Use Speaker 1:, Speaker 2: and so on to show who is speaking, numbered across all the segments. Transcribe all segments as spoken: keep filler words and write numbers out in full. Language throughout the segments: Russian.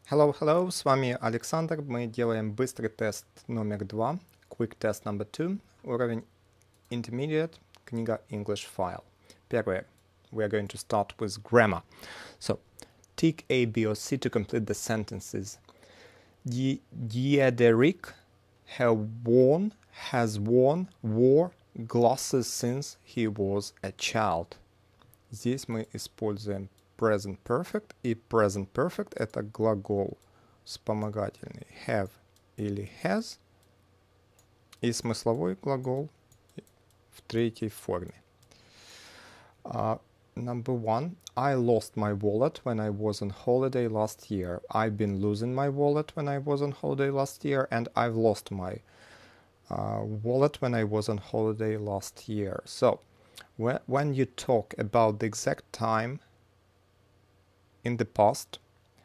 Speaker 1: Hello, hello, с вами Александр. Мы делаем быстрый тест номер два, Quick Test number two, уровень Intermediate, книга English File. Первое. We are going to start with grammar. So, tick A, B or C to complete the sentences. Di- Diederik have worn, has worn, wore glasses since he was a child. Здесь мы используем present perfect, и present perfect это глагол вспомогательный have или has, и смысловой глагол в третьей форме. Uh, number one. I lost my wallet when I was on holiday last year. I've been losing my wallet when I was on holiday last year, and I've lost my uh, wallet when I was on holiday last year. So, when, when you talk about the exact time in the past,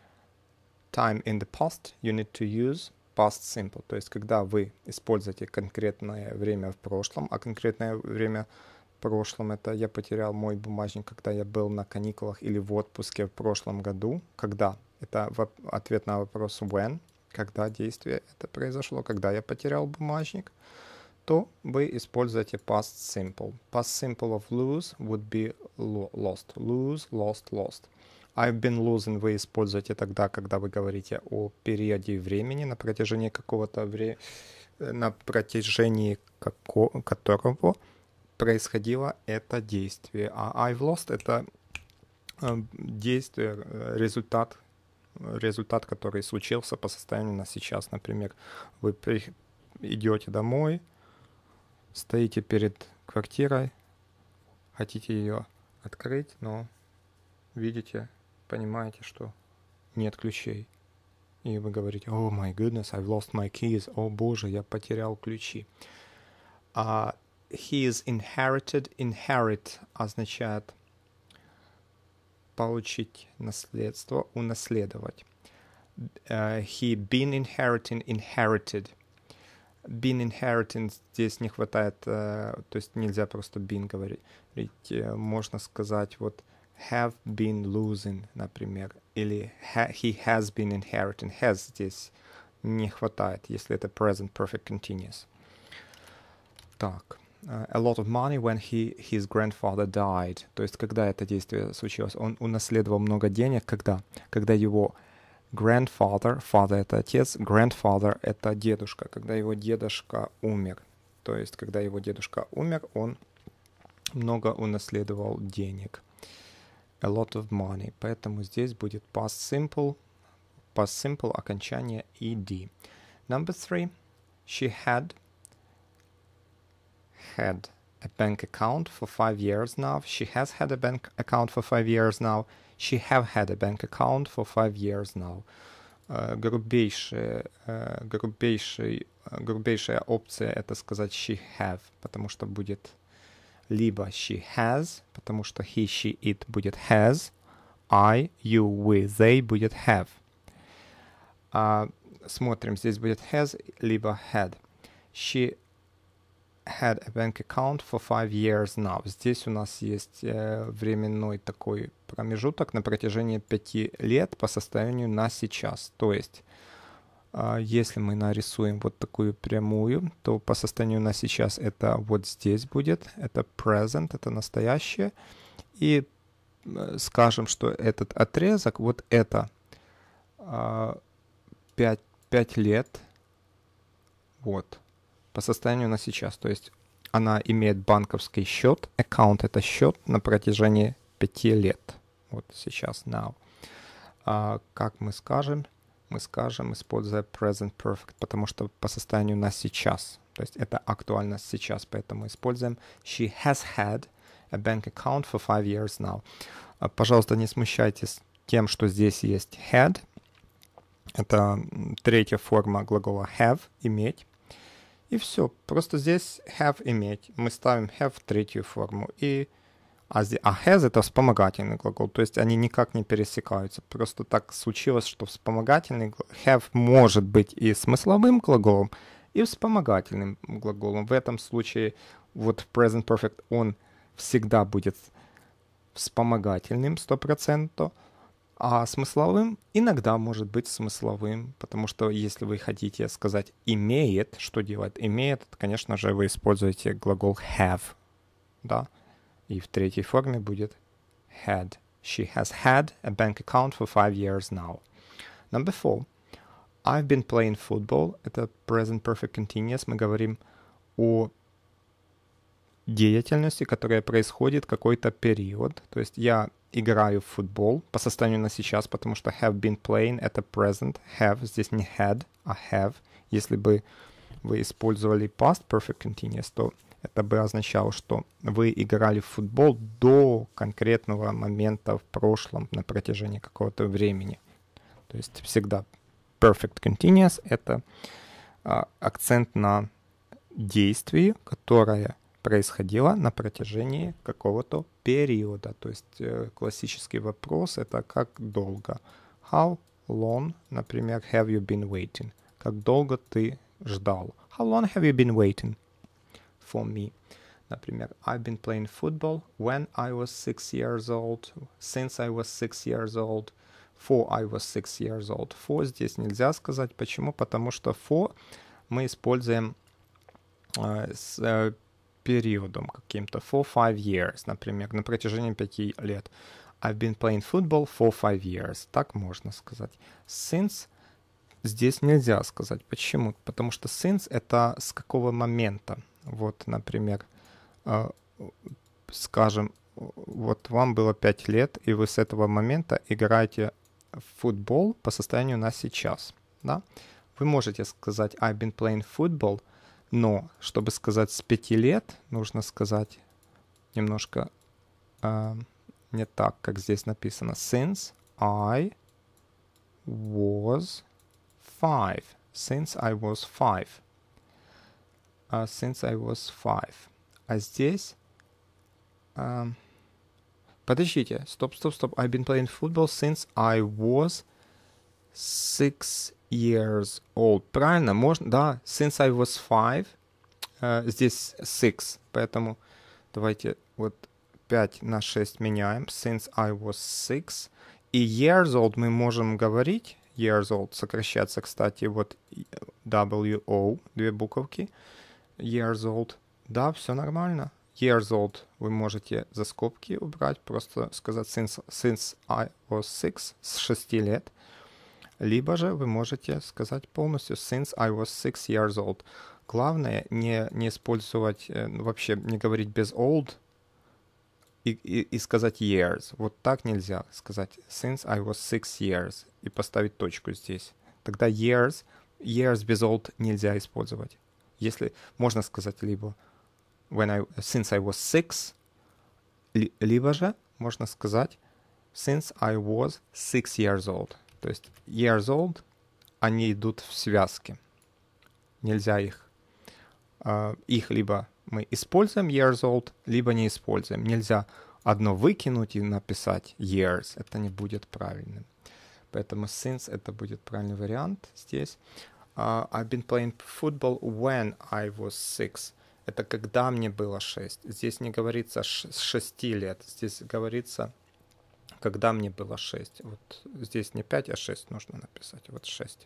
Speaker 1: time in the past, you need to use past simple. То есть, когда вы используете конкретное время в прошлом, а конкретное время в прошлом это я потерял мой бумажник, когда я был на каникулах или в отпуске в прошлом году. Когда? Это ответ на вопрос when, когда действие это произошло, когда я потерял бумажник, то вы используете past simple. Past simple of lose would be lost. Lose, lost, lost. I've been losing вы используете тогда, когда вы говорите о периоде времени, на протяжении какого-то времени, на протяжении како- которого происходило это действие. А I've lost это э, действие, результат, результат, который случился по состоянию на сейчас. Например, вы при... идете домой, стоите перед квартирой, хотите ее открыть, но видите, понимаете, что нет ключей. И вы говорите, oh my goodness, I've lost my keys. О боже, я потерял ключи. Uh, he is inherited. Inherit означает получить наследство, унаследовать. Uh, he been inheriting, inherited. Been inheriting здесь не хватает, uh, то есть нельзя просто been говорить. Uh, можно сказать вот have been losing, например, или ha- he has been inheriting. Has здесь не хватает, если это present perfect continuous. Так. Uh, a lot of money when he, his grandfather died. То есть, когда это действие случилось, он унаследовал много денег, когда? Когда его grandfather, father это отец, grandfather это дедушка, когда его дедушка умер. То есть, когда его дедушка умер, он много унаследовал денег. A lot of money. Поэтому здесь будет past simple. Past simple окончание ed. Number three. She had had a bank account for five years now. She has had a bank account for five years now. She have had a bank account for five years now. Uh, грубейшая, uh, грубейший, uh, грубейшая опция это сказать she have, потому что будет либо she has, потому что he, she, it будет has, I, you, we, they будет have. Uh, смотрим, здесь будет has, либо had. She had a bank account for five years now. Здесь у нас есть э, временной такой промежуток на протяжении пяти лет по состоянию на сейчас. То есть, э, если мы нарисуем вот такую прямую, то по состоянию на сейчас это вот здесь будет. Это present, это настоящее. И э, скажем, что этот отрезок, вот это э, пять, пять лет, вот, по состоянию на сейчас. То есть она имеет банковский счет. Аккаунт — это счет на протяжении пяти лет. Вот сейчас, now. А, как мы скажем? Мы скажем, используя present perfect, потому что по состоянию на сейчас. То есть это актуально сейчас, поэтому используем she has had a bank account for five years now. А, пожалуйста, не смущайтесь тем, что здесь есть had. Это третья форма глагола have, иметь. И все. Просто здесь have иметь. Мы ставим have в третью форму. И, а, здесь, а has это вспомогательный глагол. То есть они никак не пересекаются. Просто так случилось, что вспомогательный have может быть и смысловым глаголом, и вспомогательным глаголом. В этом случае вот present perfect он всегда будет вспомогательным сто процентов. А смысловым иногда может быть смысловым, потому что если вы хотите сказать «имеет», что делает «имеет», то, конечно же, вы используете глагол have, да, и в третьей форме будет had. She has had a bank account for five years now. Number four. I've been playing football. Это present perfect continuous. Мы говорим о деятельности, которая происходит какой-то период. То есть я играю в футбол по состоянию на сейчас, потому что have been playing — это present. Have здесь не had, а have. Если бы вы использовали past perfect continuous, то это бы означало, что вы играли в футбол до конкретного момента в прошлом на протяжении какого-то времени. То есть всегда perfect continuous — это а, акцент на действии, которое происходило на протяжении какого-то периода. То есть э, классический вопрос — это как долго. How long, например, have you been waiting? Как долго ты ждал? How long have you been waiting for me? Например, I've been playing football when I was six years old, since I was six years old, for I was six years old. For здесь нельзя сказать. Почему? Потому что for мы используем э, с э, периодом каким-то. For five years, например, на протяжении пяти лет. I've been playing football for five years. Так можно сказать. Since здесь нельзя сказать. Почему? Потому что since — это с какого момента. Вот, например, э, скажем, вот вам было пять лет, и вы с этого момента играете в футбол по состоянию на сейчас. Да? Вы можете сказать I've been playing football, но чтобы сказать с пяти лет, нужно сказать немножко э, не так, как здесь написано. Since I was five. Since I was five. Uh, since I was five. А здесь... Uh, подождите. Стоп, стоп, стоп. I've been playing football since I was six years old. Правильно? Можно? Да. Since I was five. Uh, здесь six. Поэтому давайте вот пять на шесть меняем. Since I was six. И years old мы можем говорить. Years old сокращаться, кстати, вот W O, две буковки. Years old. Да, все нормально. Years old вы можете за скобки убрать, просто сказать since, since I was six, с шести лет. Либо же вы можете сказать полностью since I was six years old. Главное не, не использовать, вообще не говорить без old и, и, и сказать years. Вот так нельзя сказать since I was six years и поставить точку здесь. Тогда years, years без old нельзя использовать. Если можно сказать либо when I, since I was six, ли, либо же можно сказать since I was six years old. То есть years old, они идут в связке. Нельзя их. Uh, их либо мы используем years old, либо не используем. Нельзя одно выкинуть и написать years. Это не будет правильным. Поэтому since это будет правильный вариант здесь. Uh, I've been playing football when I was six. Это когда мне было шесть. Здесь не говорится ш- с шести лет. Здесь говорится, когда мне было шесть. Вот здесь не пять, а шесть нужно написать. Вот шесть.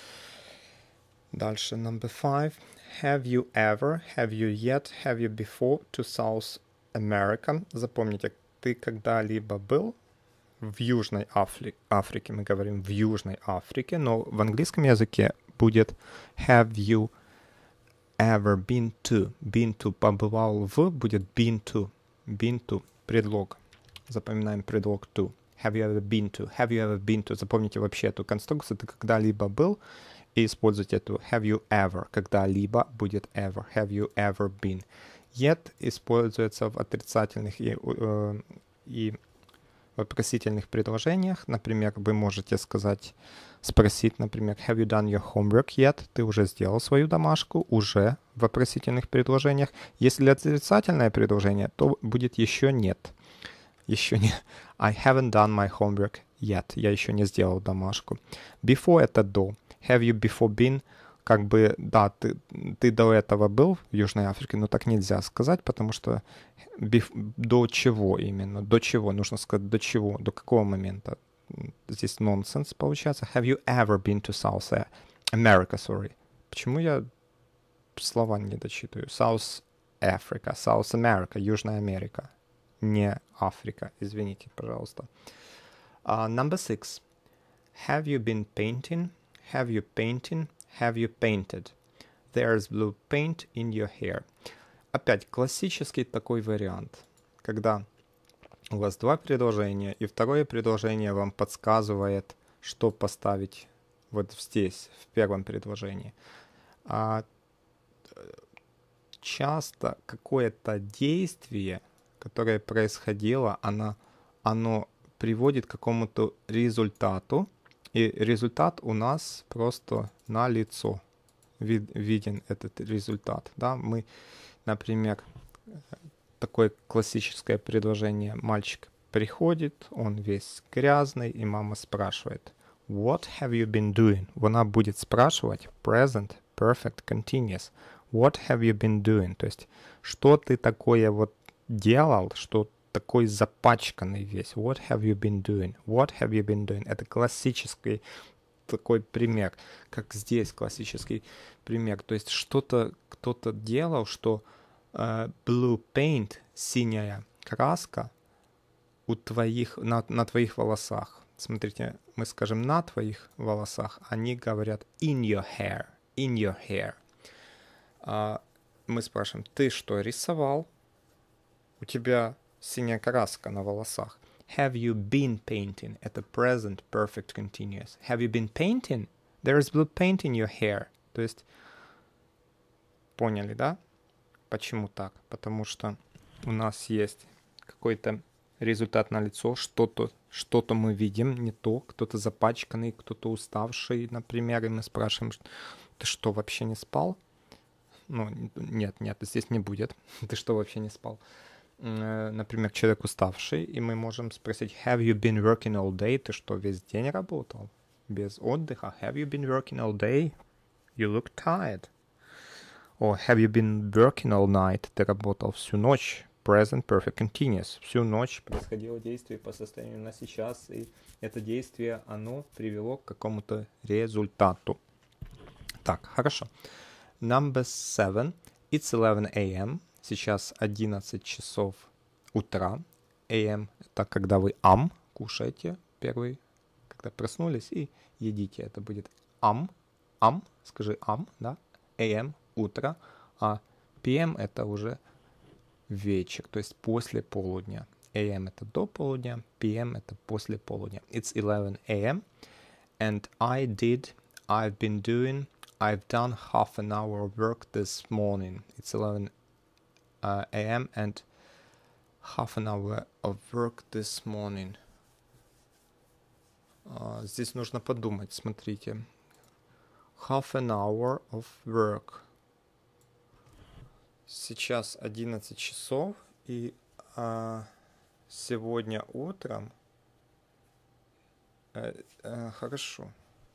Speaker 1: Дальше, number five. Have you ever, have you yet, have you before to South America? Запомните, ты когда-либо был в Южной Афри- Африке. Мы говорим в Южной Африке, но в английском языке будет have you ever been to. Been to, побывал в, будет been to. Been to, предлог. Запоминаем предлог to. Have you ever been to? Have you ever been to? Запомните вообще эту конструкцию. Ты когда-либо был, и используйте эту have you ever. Когда-либо будет ever. Have you ever been? Yet используется в отрицательных и, э, и вопросительных предложениях. Например, вы можете сказать, спросить, например, have you done your homework yet? Ты уже сделал свою домашку? Уже в вопросительных предложениях. Если отрицательное предложение, то будет еще нет. Еще не. I haven't done my homework yet. Я еще не сделал домашку. Before — это до. Have you before been? Как бы, да, ты, ты до этого был в Южной Африке, но так нельзя сказать, потому что биф, до чего именно? До чего? Нужно сказать до чего? До какого момента? здесь nonsense получается. Have you ever been to South America? Sorry. Почему я слова не дочитываю? South Africa, South America, Южная Америка. Не Африка. Извините, пожалуйста. Uh, number six. Have you been painting? Have you painting? Have you painted? There's blue paint in your hair. Опять классический такой вариант, когда у вас два предложения, и второе предложение вам подсказывает, что поставить вот здесь, в первом предложении. А часто какое-то действие, которое происходило, оно, оно приводит к какому-то результату, и результат у нас просто на лицо. Вид, виден этот результат. Да? Мы, например, такое классическое предложение. Мальчик приходит, он весь грязный, и мама спрашивает, What have you been doing? Она будет спрашивать present, perfect, continuous. What have you been doing? То есть, что ты такое вот делал, что такой запачканный весь. What have you been doing? What have you been doing? Это классический такой пример, как здесь классический пример. То есть что-то кто-то делал, что uh, blue paint, синяя краска у твоих, на, на твоих волосах. Смотрите, мы скажем на твоих волосах, они говорят in your hair, in your hair. Uh, мы спрашиваем, ты что, рисовал? У тебя синяя краска на волосах. Have you been painting? Это present perfect continuous. Have you been painting? There is blue paint in your hair. То есть, поняли, да? Почему так? Потому что у нас есть какой-то результат на лицо, что-то, что-то мы видим не то, кто-то запачканный, кто-то уставший, например, и мы спрашиваем, ты что, вообще не спал? Ну, нет, нет, здесь не будет. Ты что, вообще не спал? Например, человек уставший, и мы можем спросить, have you been working all day? Ты что, весь день работал? Без отдыха? Have you been working all day? You look tired. Or have you been working all night? Ты работал всю ночь. Present perfect continuous. Всю ночь происходило действие по состоянию на сейчас, и это действие, оно привело к какому-то результату. Так, хорошо. Number seven. It's eleven a.m. Сейчас одиннадцать часов утра. a m — это когда вы ам кушаете первый, когда проснулись и едите. Это будет ам, ам, скажи ам, да? a m — утро, а p m — это уже вечер, то есть после полудня. a m — это до полудня, p m — это после полудня. It's eleven a.m. and I did, I've been doing, I've done half an hour of work this morning. It's eleven Uh, a m and half an hour of work this morning. Uh, здесь нужно подумать, смотрите. Half an hour of work. Сейчас одиннадцать часов, и uh, сегодня утром... Uh, uh, хорошо.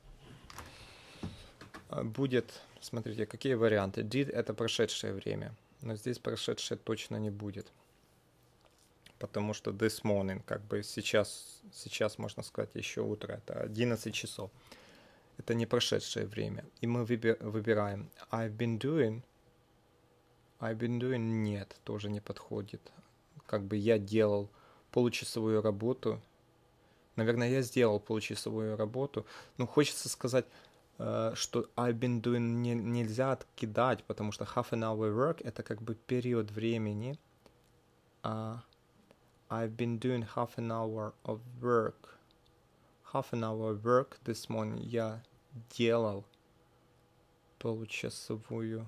Speaker 1: Uh, будет, смотрите, какие варианты. Did — это прошедшее время. Но здесь прошедшее точно не будет. Потому что this morning, как бы сейчас, сейчас можно сказать, еще утро, это одиннадцать часов. Это не прошедшее время. И мы выбираем I've been doing. I've been doing нет, тоже не подходит. Как бы я делал получасовую работу. Наверное, я сделал получасовую работу. Но хочется сказать... что I've been doing не, нельзя откидать, потому что half an hour work — это как бы период времени. Uh, I've been doing half an hour of work. Half an hour work this morning. Я делал получасовую.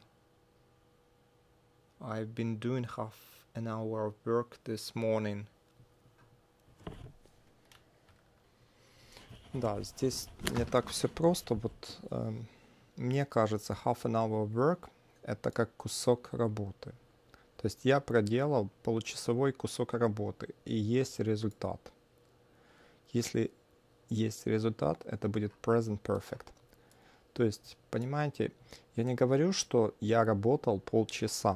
Speaker 1: I've been doing half an hour of work this morning. Да, здесь не так все просто. Вот э, мне кажется, half an hour work — это как кусок работы. То есть я проделал получасовой кусок работы, и есть результат. Если есть результат, это будет present perfect. То есть, понимаете, я не говорю, что я работал полчаса.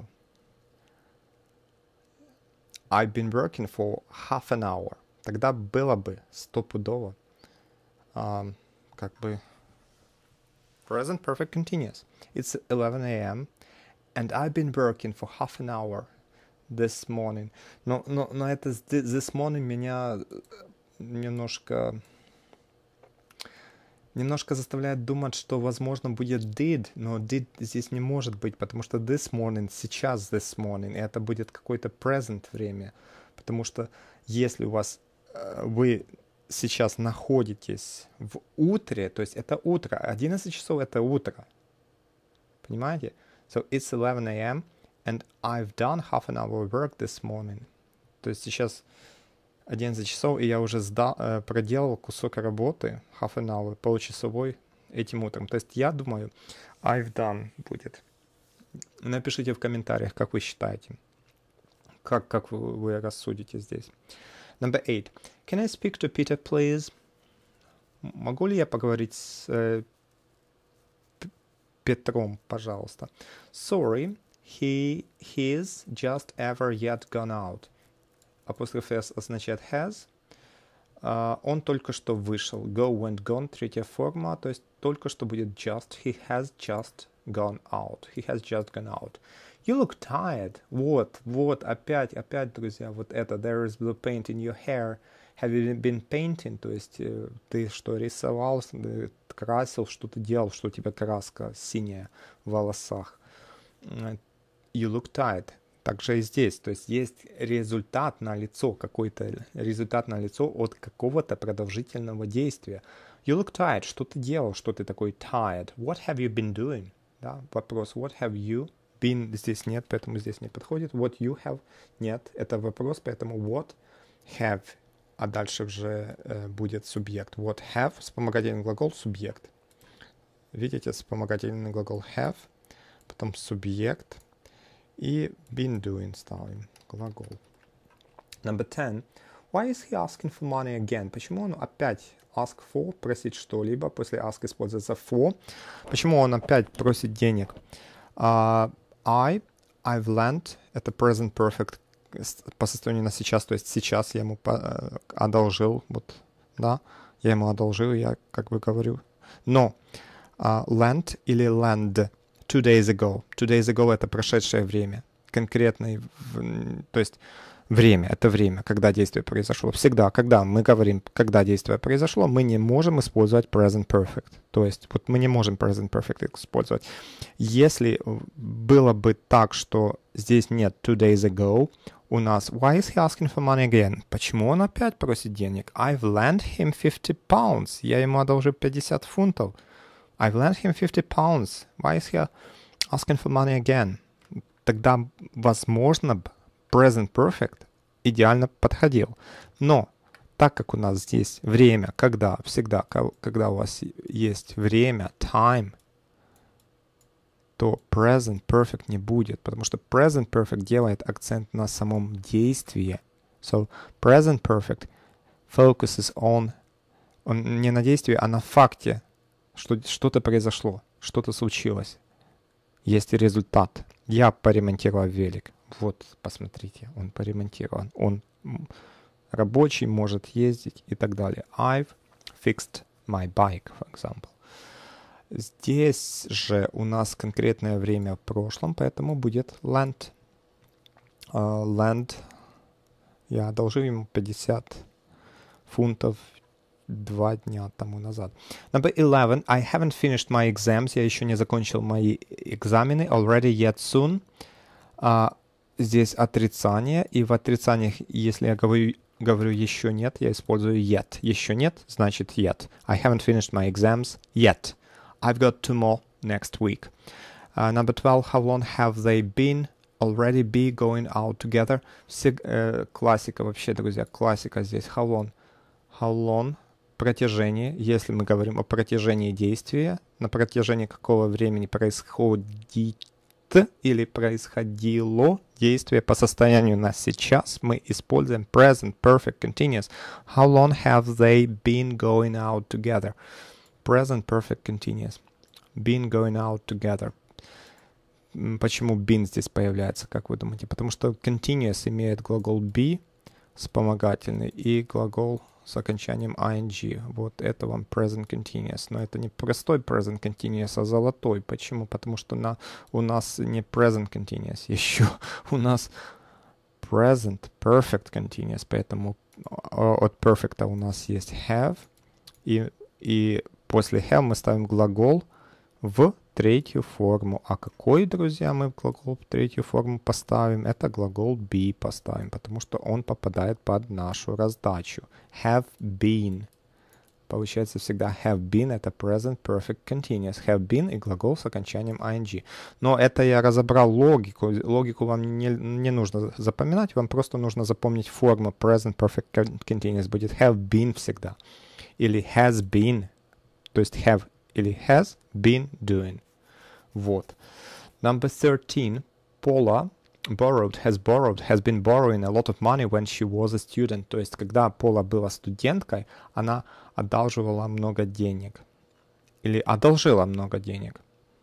Speaker 1: I've been working for half an hour. Тогда было бы стопудово. um, как бы present perfect continuous. It's eleven a m and I've been working for half an hour this morning. Но, но, но это this morning меня немножко немножко заставляет думать, что, возможно, будет did, но did здесь не может быть, потому что this morning, сейчас this morning, и это будет какое-то present время, потому что если у вас, вы сейчас находитесь в утре, то есть это утро, одиннадцать часов это утро, понимаете? So it's eleven a m and I've done half an hour work this morning. То есть сейчас одиннадцать часов, и я уже сдал, э, проделал кусок работы, half an hour, получасовой этим утром. То есть я думаю, I've done будет. Напишите в комментариях, как вы считаете, как, как вы, вы рассудите здесь. Number eight. Can I speak to Peter, please? Могу ли я поговорить с э, Петром, пожалуйста? Sorry, he he's just ever yet gone out. Апостроф S означает has. Uh, он только что вышел. Go, went, gone. Третья форма. То есть только что будет just. He has just gone out. He has just gone out. You look tired. Вот, вот, опять, опять, друзья, вот это. There is blue paint in your hair. Have you been painting? То есть э, ты что, рисовал, красил, что ты делал, что у тебя краска синяя в волосах. You look tired. Также и здесь, то есть есть результат на лицо, какой-то результат на лицо от какого-то продолжительного действия. You look tired. Что ты делал, что ты такой tired? What have you been doing? Да, вопрос. What have you been? Здесь нет, поэтому здесь не подходит. What you have? Нет, это вопрос, поэтому what have, а дальше уже э, будет субъект. What have, вспомогательный глагол, субъект. Видите, вспомогательный глагол have, потом субъект. И been doing ставим глагол. Number ten. Why is he asking for money again? Почему он опять ask for, просит что-либо, после ask используется for. Почему он опять просит денег? Uh, I, I've lent, это present perfect по состоянию на сейчас, то есть сейчас я ему по, одолжил, вот, да, я ему одолжил, я как бы говорю. Но uh, lent или lend two days ago. Two days ago — это прошедшее время. Конкретное, то есть время, это время, когда действие произошло. Всегда, когда мы говорим, когда действие произошло, мы не можем использовать present perfect. То есть вот мы не можем present perfect использовать. Если было бы так, что здесь нет two days ago, у нас why is he asking for money again? Почему он опять просит денег? I've lent him fifty pounds. Я ему одолжил пятьдесят фунтов. I've lent him fifty pounds. Why is he asking for money again? Тогда, возможно, present perfect идеально подходил. Но так как у нас здесь время, когда, всегда, когда у вас есть время, time, то present perfect не будет, потому что present perfect делает акцент на самом действии. So, present perfect focuses on, он не на действии, а на факте, что что-то произошло, что-то случилось. Есть результат. Я поремонтировал велик. Вот, посмотрите, он поремонтирован. Он рабочий, может ездить и так далее. I've fixed my bike, for example. Здесь же у нас конкретное время в прошлом, поэтому будет lent. Uh, lent. Я одолжил ему пятьдесят фунтов два дня тому назад. Number eleven. I haven't finished my exams. Я еще не закончил мои экзамены. Already, yet, soon. Uh, здесь отрицание. И в отрицаниях, если я говорю, говорю еще нет, я использую yet. Еще нет, значит yet. I haven't finished my exams yet. I've got two more next week. Uh, number twelve. How long have they been already be going out together? Все, uh, классика вообще, друзья. Классика здесь. How long? How long? Протяжение, если мы говорим о протяжении действия, на протяжении какого времени происходит или происходило действие по состоянию на сейчас, мы используем present perfect continuous. How long have they been going out together? Present perfect continuous. Been going out together. Почему been здесь появляется, как вы думаете? Потому что continuous имеет глагол be, вспомогательный, и глагол с окончанием ing. Вот это вам present continuous. Но это не простой present continuous, а золотой. Почему? Потому что на, у нас не present continuous еще. У нас present perfect continuous. Поэтому от perfect у нас есть have. И, и после have мы ставим глагол в третью форму. А какой, друзья, мы глагол в третью форму поставим? Это глагол be поставим, потому что он попадает под нашу раздачу. Have been. Получается всегда have been — это present perfect continuous. Have been и глагол с окончанием ing. Но это я разобрал логику. Логику вам не, не нужно запоминать, вам просто нужно запомнить форму present perfect continuous. Будет have been всегда. Или has been. То есть have или has been doing. Вот. Number thirteen. Paula borrowed, has borrowed, has been borrowing a lot of money when she was a student. То есть, когда Пола была студенткой, она одалживала много денег. Или одолжила много денег.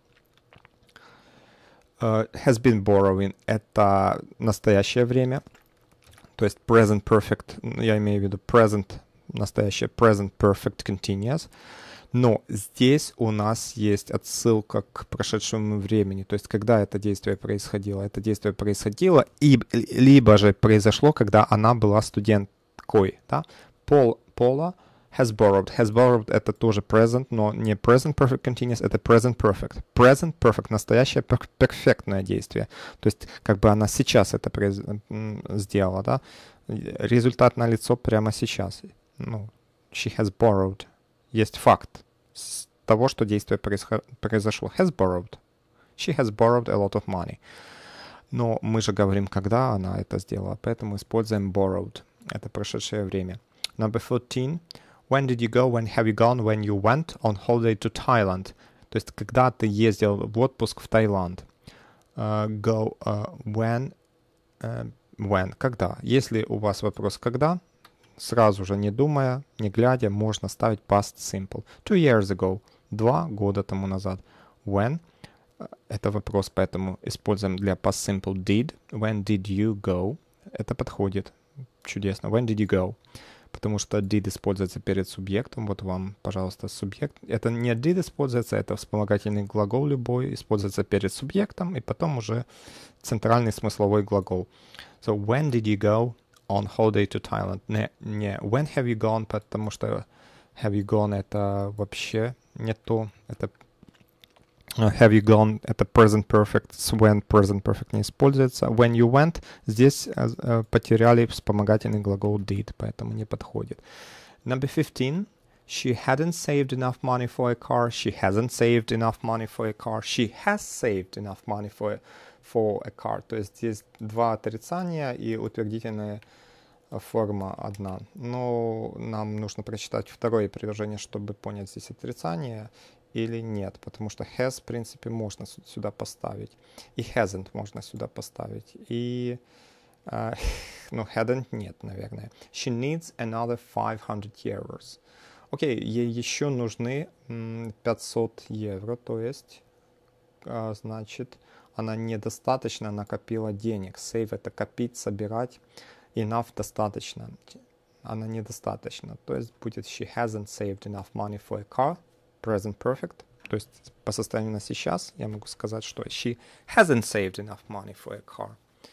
Speaker 1: Uh, has been borrowing — это настоящее время. То есть present perfect, я имею в виду present, настоящее present perfect continuous. Но здесь у нас есть отсылка к прошедшему времени. То есть, когда это действие происходило? Это действие происходило, и, либо же произошло, когда она была студенткой. Да? Paul, Paula has borrowed. Has borrowed — это тоже present, но не present perfect continuous, это present perfect. Present perfect — настоящее перфектное действие. То есть, как бы она сейчас это произ... сделала. Да? Результат налицо прямо сейчас. Ну, she has borrowed. Есть факт с того, что действие происход... произошло. Has borrowed. She has borrowed a lot of money. Но мы же говорим, когда она это сделала, поэтому используем borrowed. Это прошедшее время. Number fourteen. When did you go? When have you gone? When you went on holiday to Thailand. То есть, когда ты ездил в отпуск в Таиланд. Uh, go. Uh, when. Uh, when. Когда. Если у вас вопрос «когда», сразу же, не думая, не глядя, можно ставить past simple. Two years ago. Два года тому назад. When. Это вопрос, поэтому используем для past simple did. When did you go? Это подходит. Чудесно. When did you go? Потому что did используется перед субъектом. Вот вам, пожалуйста, субъект. Это не did используется, это вспомогательный глагол любой. Используется перед субъектом, и потом уже центральный смысловой глагол. So, when did you go on holiday to Thailand? Не, не when have you gone, потому что have you gone это вообще не то. Это uh, have you gone это present perfect, when present perfect не используется. When you went, здесь uh, uh, потеряли вспомогательный глагол did, поэтому не подходит. Number fifteen. She hadn't saved enough money for a car. She hasn't saved enough money for a car. She has saved enough money for a for a car. То есть здесь два отрицания и утвердительная форма одна. Но нам нужно прочитать второе предложение, чтобы понять, здесь отрицание или нет. Потому что has, в принципе, можно сюда поставить. И hasn't можно сюда поставить. И uh, ну, hadn't нет, наверное. She needs another five hundred euros. Окей, okay, ей еще нужны м, пятьсот евро. То есть, uh, значит, она недостаточно накопила денег. Save — это копить, собирать. Enough — достаточно. Она недостаточно. То есть будет she hasn't saved enough money for a car. Present perfect. То есть по состоянию на сейчас я могу сказать, что she hasn't saved enough money for a car.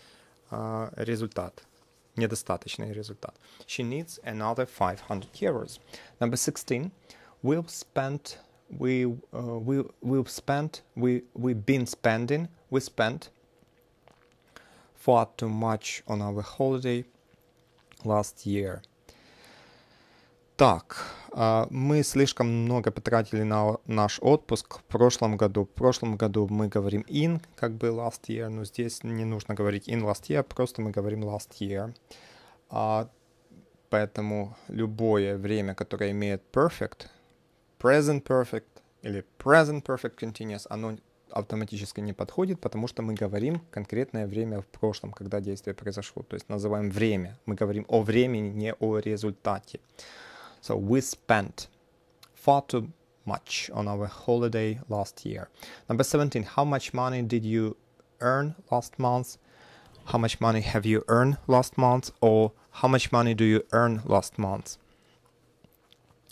Speaker 1: Uh, результат. Недостаточный результат. She needs another five hundred euros. Number sixteen. We've spent... We, uh, we, we've spent... We, we've been spending... We spent... far too much on our holiday last year. Так, uh, мы слишком много потратили на наш отпуск в прошлом году. В прошлом году мы говорим in, как бы last year, но здесь не нужно говорить in last year, просто мы говорим last year. Uh, поэтому любое время, которое имеет perfect, present perfect или present perfect continuous, оно автоматически не подходит, потому что мы говорим конкретное время в прошлом, когда действие произошло. То есть называем время. Мы говорим о времени, не о результате. So we spent far too much on our holiday last year. Number seventeen. How much money did you earn last month? How much money have you earned last month? Or how much money do you earn last month?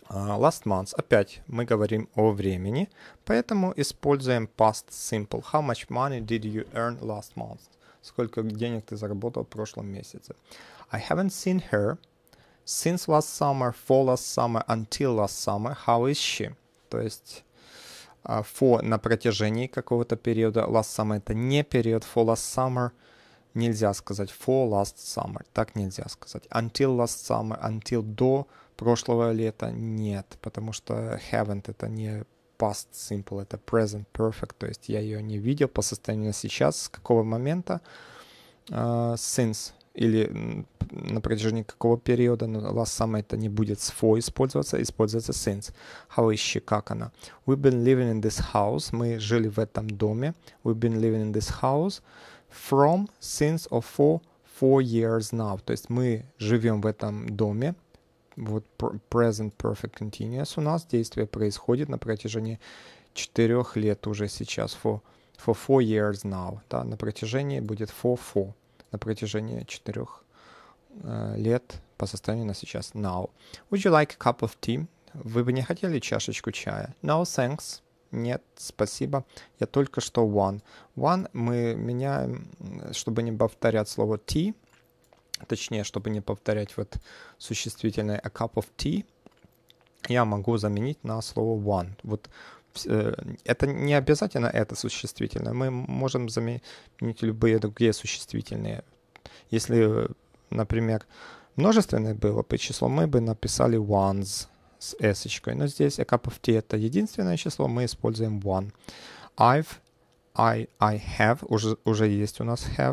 Speaker 1: Uh, last month. Опять мы говорим о времени, поэтому используем past simple. How much money did you earn last month? Сколько денег ты заработал в прошлом месяце? I haven't seen her since last summer, for last summer, until last summer. How is she? То есть uh, for на протяжении какого-то периода. Last summer это не период. For last summer нельзя сказать. For last summer. Так нельзя сказать. Until last summer. Until до прошлого лета нет. Потому что haven't это не past simple. Это present perfect. То есть я ее не видел по состоянию на сейчас. С какого момента? Uh, since. Или на протяжении какого периода. Но last summer это не будет с for использоваться. Используется since. How is she? Как она? We've been living in this house. Мы жили в этом доме. We've been living in this house. From, since, or for four years now. То есть мы живем в этом доме. Вот present perfect continuous у нас действие происходит на протяжении четырех лет уже сейчас. For, for four years now. Да, на протяжении будет for four. На протяжении четырех uh, лет по состоянию на сейчас. Now. Would you like a cup of tea? Вы бы не хотели чашечку чая? No, thanks. Нет, спасибо. Я только что one. One мы меняем, чтобы не повторять слово tea. Точнее, чтобы не повторять вот существительное a cup of tea. Я могу заменить на слово one. Вот э, это не обязательно это существительное. Мы можем заменить любые другие существительные. Если, например, множественное было бы число, мы бы написали ones с эсочкой. Но здесь a cup of tea это единственное число, мы используем one. I've, I, I have, уже, уже есть у нас have,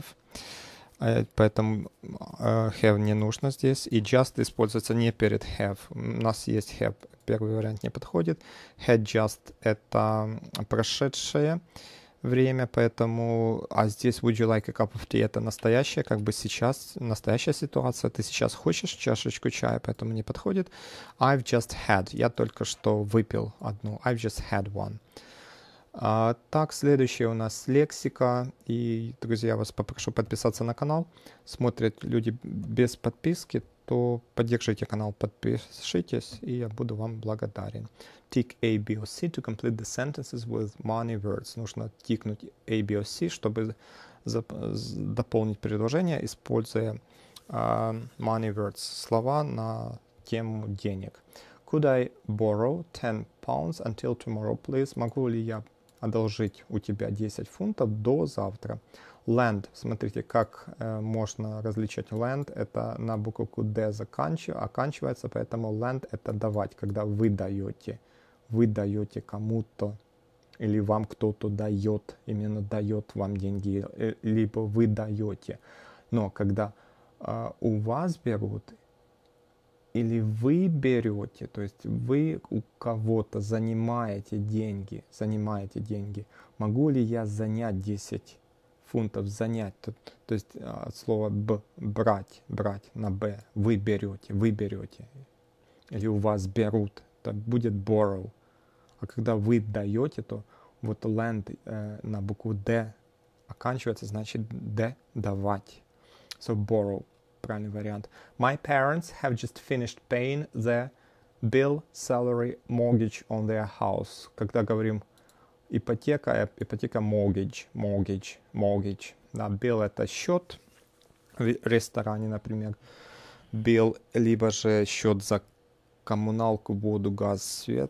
Speaker 1: поэтому uh, have не нужно здесь. И just используется не перед have. У нас есть have, первый вариант не подходит. Had just это прошедшее время, поэтому, а здесь would you like a cup of tea это настоящее, как бы сейчас, настоящая ситуация, ты сейчас хочешь чашечку чая, поэтому не подходит. I've just had, я только что выпил одну, I've just had one. А, так, следующее у нас лексика, и, друзья, вас попрошу подписаться на канал. Смотрят люди без подписки, то поддержите канал, подпишитесь, и я буду вам благодарен. Tick A, B, or C to complete the sentences with money words. Нужно тикнуть A, B, or C, чтобы дополнить предложение, используя uh, money words, слова на тему денег. Could I borrow ten pounds until tomorrow, please? Могу ли я одолжить у тебя десять фунтов до завтра? Lend. Смотрите, как э, можно различать lend. Это на букву D заканчив, оканчивается, поэтому lend это давать, когда вы даете. Вы даете кому-то, или вам кто-то дает, именно дает вам деньги, либо вы даете. Но когда э, у вас берут, или вы берете, то есть вы у кого-то занимаете деньги, занимаете деньги. Могу ли я занять десять фунтов? Занять, то, то есть от слова б, брать, брать на б, вы берете, вы берете. Или у вас берут, то будет borrow. А когда вы даете, то вот lend э, на букву д оканчивается, значит д давать. So borrow. Правильный вариант. My parents have just finished paying the bill, salary, mortgage on their house. Когда говорим ипотека, ипотека mortgage, mortgage, mortgage. Да, bill это счет в ресторане, например. Bill, либо же счет за коммуналку, воду, газ, свет,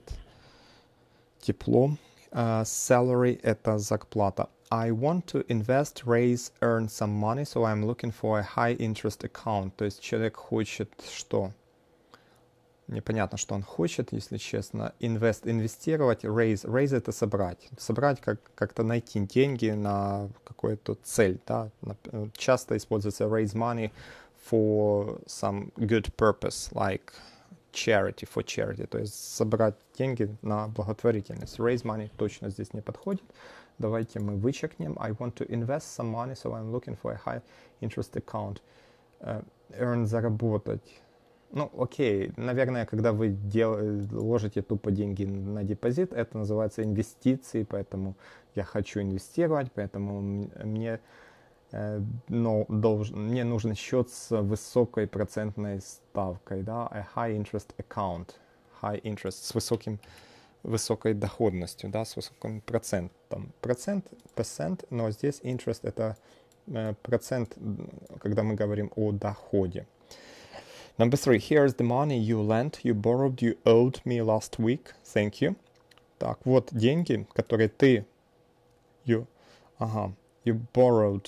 Speaker 1: тепло. Uh, salary это зарплата. I want to invest, raise, earn some money, so I'm looking for a high interest account. То есть человек хочет что? Непонятно, что он хочет, если честно. Invest, инвестировать, raise. Raise это собрать. Собрать, как, как-то найти деньги на какую-то цель. Да? Часто используется raise money for some good purpose, like charity, for charity. То есть собрать деньги на благотворительность. Raise money точно здесь не подходит. Давайте мы вычеркнем. I want to invest some money, so I'm looking for a high interest account. Uh, earn, заработать. Ну, окей. Наверное, когда вы дел... ложите тупо деньги на депозит, это называется инвестиции, поэтому я хочу инвестировать, поэтому мне, э, но, долж... мне нужен счет с высокой процентной ставкой, да, a high interest account. high interest, с высоким, высокой доходностью, да, с высоким процентом. Процент, percent, но здесь interest это э, процент, когда мы говорим о доходе. Number three. Here's the money you lent, you borrowed, you owed me last week. Thank you. Так, вот деньги, которые ты, you, ага, you borrowed.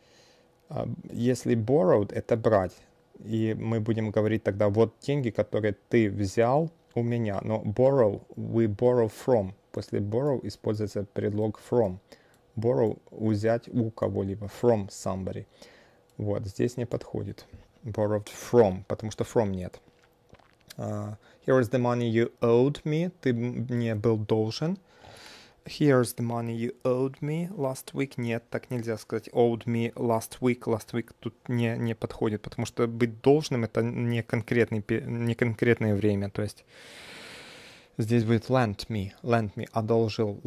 Speaker 1: Uh, если borrowed, это брать. И мы будем говорить тогда, вот деньги, которые ты взял у меня. Но borrow, we borrow from. После borrow используется предлог from. Borrow, взять у кого-либо. From somebody. Вот, здесь не подходит. Borrowed from, потому что from нет. Uh, here is the money you owed me. Ты мне был должен. Here's the money you owed me last week. Нет, так нельзя сказать. Owed me last week. Last week тут не, не подходит, потому что быть должным это не, конкретный, не конкретное время. То есть здесь будет lent me. Lent me. Одолжил.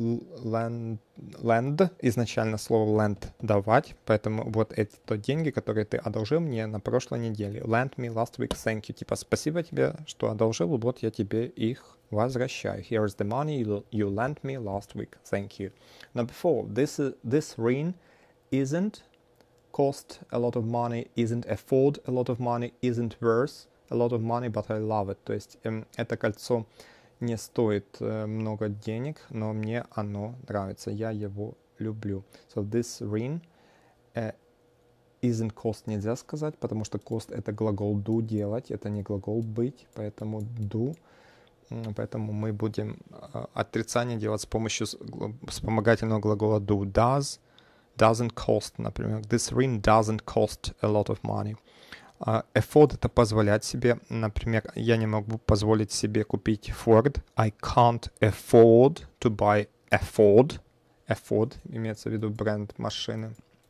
Speaker 1: Lend, lend. Изначально слово lend давать. Поэтому вот эти то деньги, которые ты одолжил мне на прошлой неделе. Lend me last week. Thank you. Типа спасибо тебе, что одолжил. Вот я тебе их возвращаю. Here's the money you, you lent me last week. Thank you. Number four. This, is, this ring isn't cost a lot of money, isn't afford a lot of money, isn't worth a lot of money, but I love it. То есть эм, это кольцо не стоит э, много денег, но мне оно нравится. Я его люблю. So this ring uh, isn't cost нельзя сказать, потому что cost это глагол do делать, это не глагол быть, поэтому do. Поэтому мы будем э, отрицание делать с помощью вспомогательного глагола do. Does, doesn't cost, например. This ring doesn't cost a lot of money. Uh, afford это позволять себе. Например, я не могу позволить себе купить Ford. I can't afford to buy a Ford. Afford имеется в виду бренд машины.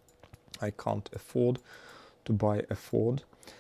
Speaker 1: I can't afford to buy a Ford.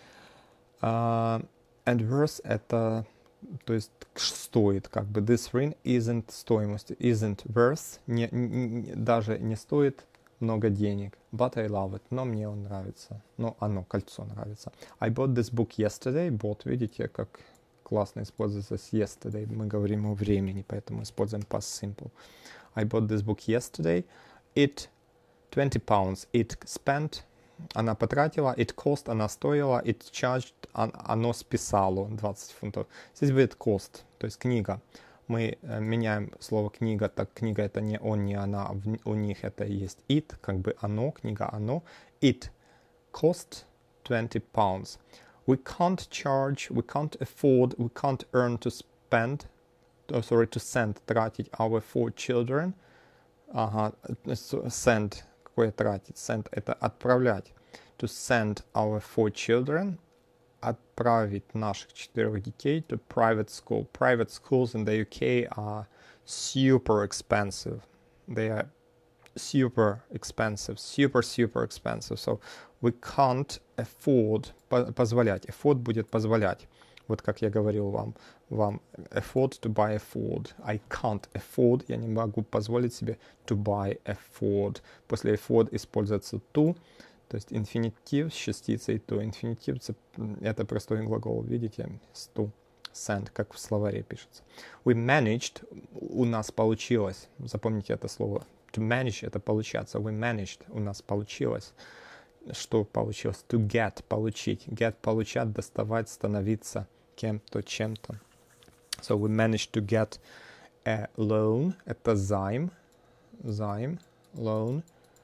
Speaker 1: Uh, and worth это, то есть стоит, как бы. This ring isn't стоимость, isn't worth, не, не, даже не стоит много денег. But I love it. Но мне он нравится. Но оно, кольцо нравится. I bought this book yesterday. Bought, видите, как классно используется с yesterday. Мы говорим о времени, поэтому используем past simple. I bought this book yesterday. It twenty pounds. It spent. Она потратила. It cost. Она стоила. It charged. Оно списало двадцать фунтов. Здесь будет cost, то есть книга. Мы э, меняем слово книга, так книга это не он, не она, в, у них это есть it, как бы оно, книга оно. It cost twenty pounds. We can't charge, we can't afford, we can't earn to spend, oh, sorry, to send, тратить our four children. Ага, send, какое тратить? Send это отправлять. To send our four children. Отправить наших четырех детей to private school. Private schools in the U K are super expensive. They are super expensive, super, super expensive. So we can't afford, позволять. Afford будет позволять. Вот как я говорил вам, вам afford to buy a Ford. I can't afford, я не могу позволить себе to buy a Ford. После afford используется to. То есть инфинитив с частицей to. Инфинитив это простой глагол, видите, с to, send, как в словаре пишется. We managed, у нас получилось. Запомните это слово. To manage это получаться. We managed, у нас получилось. Что получилось? To get, получить. Get, получать, доставать, становиться кем-то, чем-то. So we managed to get a loan. Это займ. Займ, loan.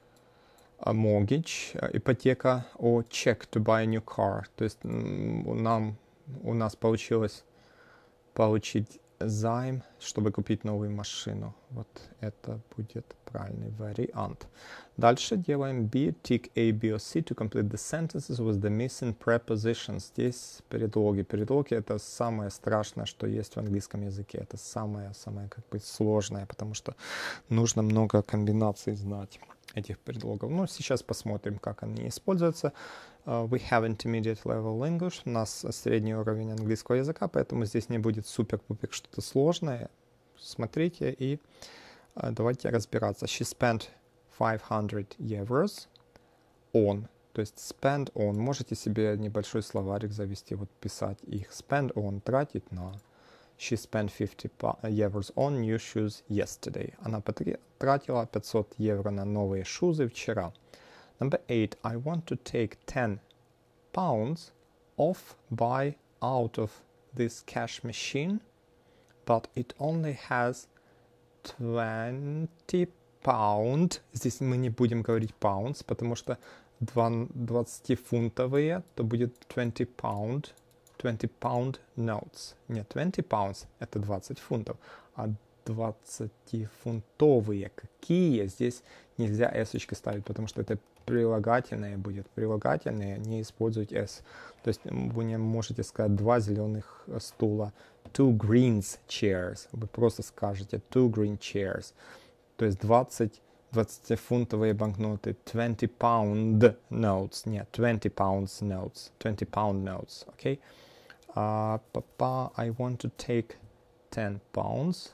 Speaker 1: A mortgage, ипотека, or check to buy a new car. То есть нам, у нас получилось получить займ, чтобы купить новую машину. Вот это будет правильный вариант. Дальше делаем B. Tick A, B or C to complete the sentences with the missing prepositions. Здесь предлоги. Предлоги — это самое страшное, что есть в английском языке. Это самое-самое как бы сложное, потому что нужно много комбинаций знать этих предлогов. Ну, сейчас посмотрим, как они используются. Uh, we have intermediate level English. У нас средний уровень английского языка, поэтому здесь не будет супер-пупер что-то сложное. Смотрите и uh, давайте разбираться. She spent five hundred euros on. То есть spend on. Можете себе небольшой словарик завести, вот писать их. Spend on, тратить на. She spent fifty euros on new shoes yesterday. Она потратила пятьсот евро на новые шузы вчера. Number eight. I want to take ten pounds off buy out of this cash machine, but it only has twenty pound. Здесь мы не будем говорить pounds, потому что двадцатифунтовые, то будет twenty pound, twenty pound notes. Нет, twenty pounds это двадцать фунтов, а двадцатифунтовые какие? Здесь нельзя s-очки ставить, потому что это прилагательное будет. Прилагательное не использовать s. То есть вы не можете сказать два зеленых стула. Two green chairs. Вы просто скажете two green chairs. То есть двадцать двадцатифунтовые банкноты. twenty pound notes. Нет, twenty pounds notes. twenty pound notes. Okay? Uh, Papa, I want to take ten pounds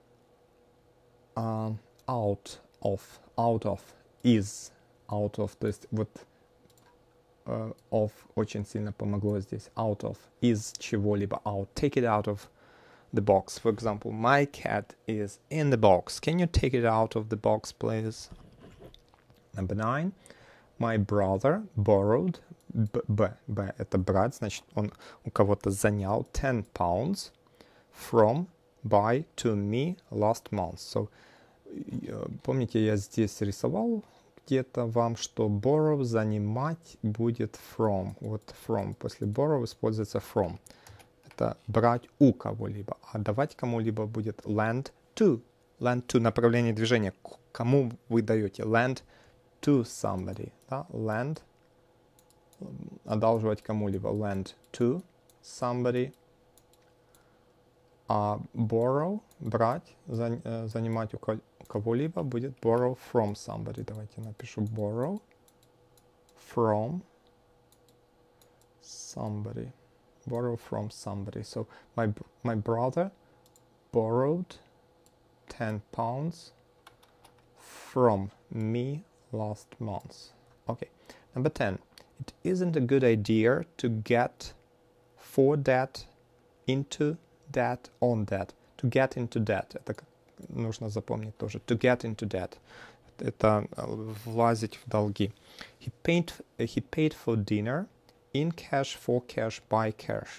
Speaker 1: uh, out of, out of, is, out of, то есть вот uh, of очень сильно помогло здесь. Out of, is чего-либо, out. Take it out of the box. For example, my cat is in the box. Can you take it out of the box, please? Number nine. My brother borrowed, b, b, b это брать, значит, он у кого-то занял ten pounds from buy to me last month. So, помните, я здесь рисовал где-то вам, что borrow занимать будет from. Вот from. После borrow используется from. Это брать у кого-либо. А давать кому-либо будет lend to. Lend to направление движения. Кому вы даете? Lend to somebody. Да? Lend. Одалживать кому-либо. Lend to somebody. А borrow, брать, занимать у кого-либо будет borrow from somebody. Давайте напишу borrow from somebody. Borrow from somebody. So my my brother borrowed ten pounds from me last month. Okay. Number ten. It isn't a good idea to get for debt into debt on debt. To get into debt. Это нужно запомнить тоже. To get into debt. Это влазить в долги. He paid, he paid for dinner in cash, for cash, by cash.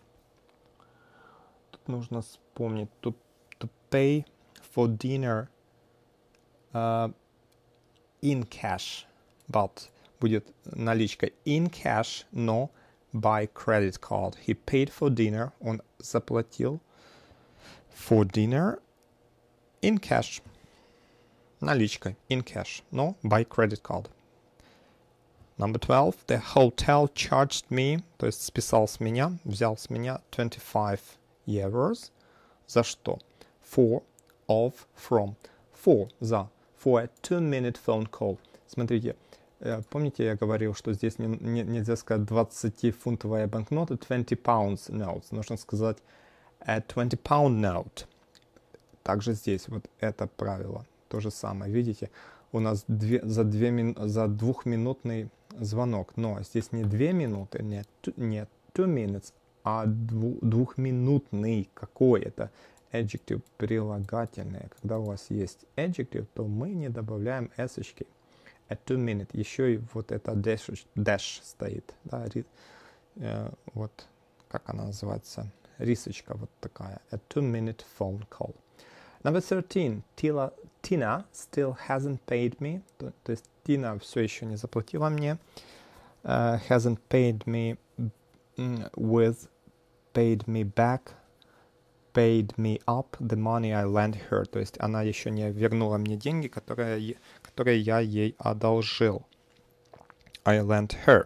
Speaker 1: Тут нужно вспомнить. To, to pay for dinner uh, in cash. But будет наличка in cash, но by credit card. He paid for dinner. Он заплатил for dinner in cash. Наличкой. In cash. Но by credit card. Number twelve. The hotel charged me, то есть списал с меня, взял с меня twenty-five euros. За что? For, of, from. For, за. For a two-minute phone call. Смотрите, помните, я говорил, что здесь не, не, нельзя сказать двадцатифунтовая банкнота, twenty pounds notes. Нужно сказать a twenty pound note. Также здесь вот это правило. То же самое. Видите, у нас две, за, две, за двухминутный звонок. Но здесь не две минуты, не, не two minutes, а дву, двухминутный. Какой это? Adjective прилагательное. Когда у вас есть adjective, то мы не добавляем s-очки. A two minute. Еще и вот это dash, dash стоит. Да, ри, э, вот как она называется? Рисочка вот такая. A two minute phone call. Number thirteen. Tila, Tina still hasn't paid me. То, то есть Тина все еще не заплатила мне. Uh, hasn't paid me with paid me back, paid me up the money I lent her. То есть она еще не вернула мне деньги, которые, которые я ей одолжил. I lent her.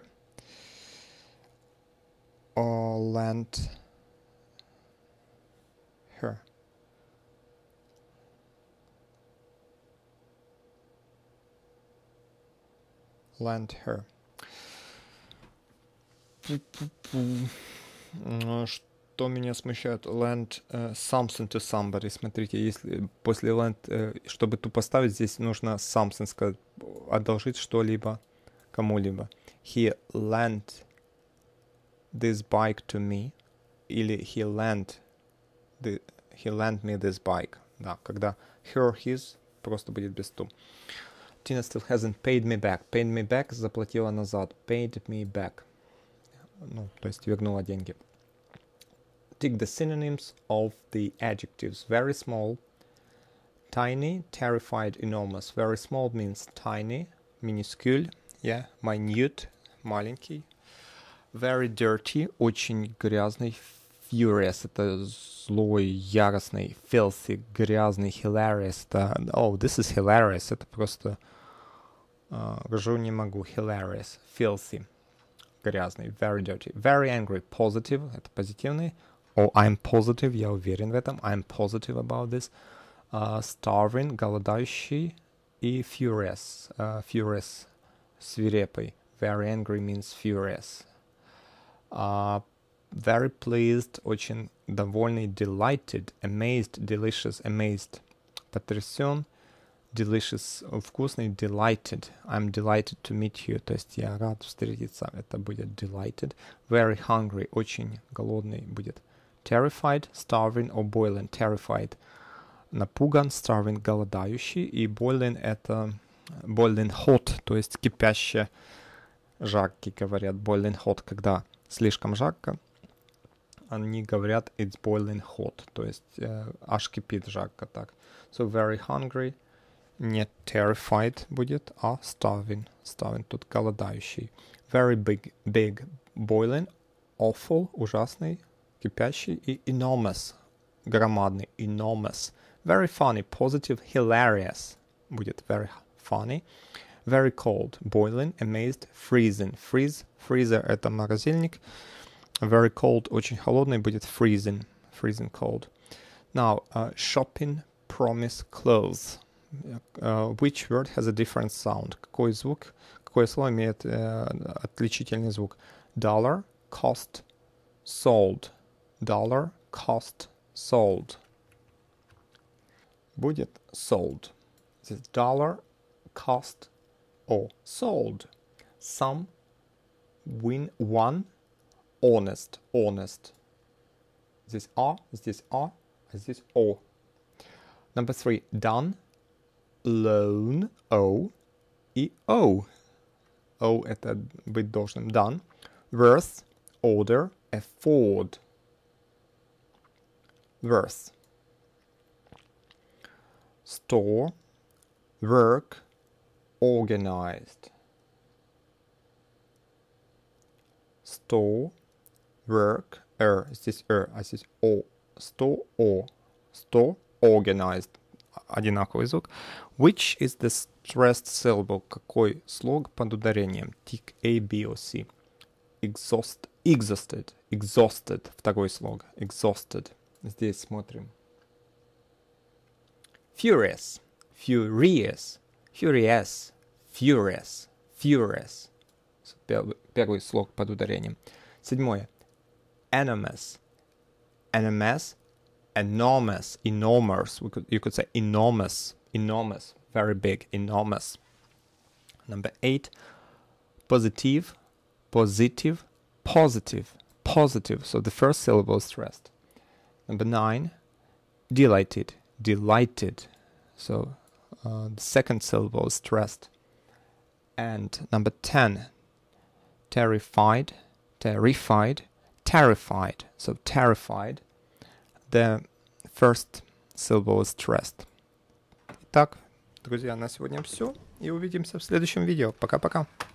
Speaker 1: Or lent her. Lend her. Что меня смущает? Lend uh, something to somebody. Смотрите, если после lend, uh, чтобы тупо поставить, здесь нужно something сказать, одолжить что-либо кому-либо. He lent this bike to me. Или he lent the, he lent me this bike. Да, когда her, his, просто будет без to. Tina still hasn't paid me back. Paid me back, заплатила назад. Paid me back. Ну, то есть вернула деньги. Tick the synonyms of the adjectives. Very small, tiny, terrified, enormous. Very small means tiny, minuscule, yeah, minute, маленький. Very dirty, очень грязный. Furious, это злой, яростный. Filthy, грязный. Hilarious, это... Oh, this is hilarious, это просто... Uh, ржу не могу. Hilarious. Filthy, грязный. Very dirty. Very angry, positive, это позитивный. Oh, I'm positive, я уверен в этом. I'm positive about this. Uh, starving, голодающий. И furious, uh, furious, свирепый. Very angry means furious. Uh, very pleased, очень довольный, delighted, amazed, delicious, amazed, потрясен, delicious, вкусный, delighted, I'm delighted to meet you, то есть я рад встретиться, это будет delighted. Very hungry, очень голодный будет terrified, starving or boiling, terrified, напуган, starving, голодающий, и boiling это boiling hot, то есть кипяще, жаркий, говорят, boiling hot, когда слишком жарко, они говорят it's boiling hot, то есть э, аж кипит жарко так. So very hungry, не terrified будет, а starving, starving тут голодающий. Very big, big, boiling, awful, ужасный, кипящий, и enormous, громадный, enormous. Very funny, positive, hilarious будет very funny. Very cold, boiling, amazed, freezing. Freeze, freezer это морозильник. Very cold, очень холодный будет freezing, freezing cold. Now, uh, shopping, promise, clothes. Uh, which word has a different sound? Какой звук, какое слово имеет uh, отличительный звук? Dollar, cost, sold. Dollar, cost, sold. Будет sold. This dollar, cost, or sold. Some, win, one, honest, honest. This are, this are, this o. Number three, done, loan, o, и o. O это быть должным, done. Worth, order, afford. Worth. Store, work, organized. Store, work, er, здесь er, а здесь o. Store, o. Store, organized. Одинаковый звук. Which is the stressed syllable? Какой слог под ударением? Tick A, B, or C. Exhaust, exhausted, exhausted. Второй слог. Exhausted. Здесь смотрим. Furious, furious, furious, furious, furious. Первый, первый слог под ударением. Седьмое. Enormous, enormous, enormous, enormous. We could, you could say enormous, enormous, very big, enormous. Number eight. Positive, positive, positive, positive. So the first syllable is stressed. Number nine. Delighted, delighted. So uh, the second syllable is stressed. And number ten. Terrified, terrified, terrified. So terrified. The first syllable is stressed. Итак, друзья, на сегодня все. И увидимся в следующем видео. Пока-пока.